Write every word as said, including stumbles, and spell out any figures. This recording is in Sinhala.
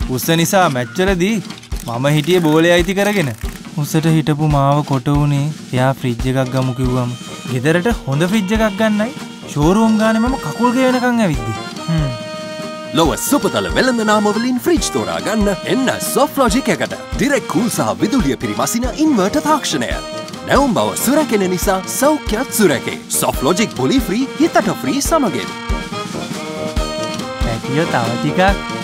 උස්ස නිසා මැච් වලදී මම හිටියේ බෝලේ අයිති කරගෙන. උස්සට හිටපු මාව කොට උනේ එයා ෆ්‍රිජ් එකක් ගමු කිව්වම. ගෙදරට හොඳ ෆ්‍රිජ් එකක් ගන්නයි ෂෝරූම් ගානේ මම කකුල් ගෙවනකන් ඇවිද්දි. හ්ම්. ලොව සුපතල වෙළඳ නාමවලින් ෆ්‍රිජ් තෝරා ගන්න එන්න සොෆ්ට්ලොජික් එකට. ඩිරෙක්ට් කූල් සහ විදුලිය පිරිමසින ඉන්වර්ටර් තාක්ෂණය. නැවුම් බව සුරැකෙන නිසා සෞඛ්‍යත් සුරැකේ. සොෆ්ට්ලොජික් පොලි ෆ්‍රී හිතට ෆ්‍රී සමගින්. පැටියෝ තව ටිකක්